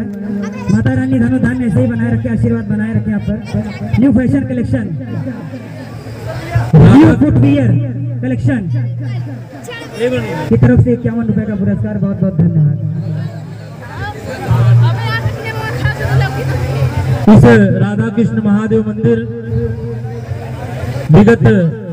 माता रानी धनो धान्य ऐसे ही बनाए रखे, आशीर्वाद बनाए रखे आप पर। New fashion collection, new footwear collection की तरफ से 51 रुपए का पुरस्कार, बहुत बहुत धन्यवाद। इस राधा कृष्ण महादेव मंदिर विगत